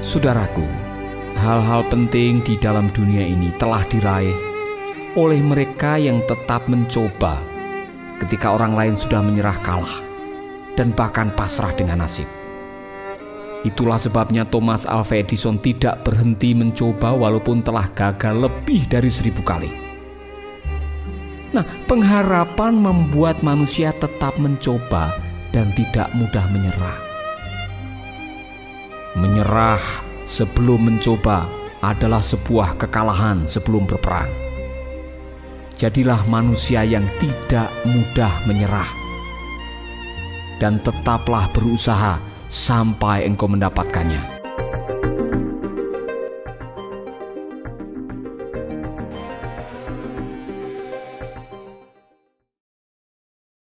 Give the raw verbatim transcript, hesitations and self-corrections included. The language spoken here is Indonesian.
Saudaraku, hal-hal penting di dalam dunia ini telah diraih oleh mereka yang tetap mencoba ketika orang lain sudah menyerah kalah dan bahkan pasrah dengan nasib. Itulah sebabnya Thomas Alva Edison tidak berhenti mencoba walaupun telah gagal lebih dari seribu kali. Nah, pengharapan membuat manusia tetap mencoba dan tidak mudah menyerah. Menyerah sebelum mencoba adalah sebuah kekalahan sebelum berperang. Jadilah manusia yang tidak mudah menyerah, dan tetaplah berusaha sampai engkau mendapatkannya.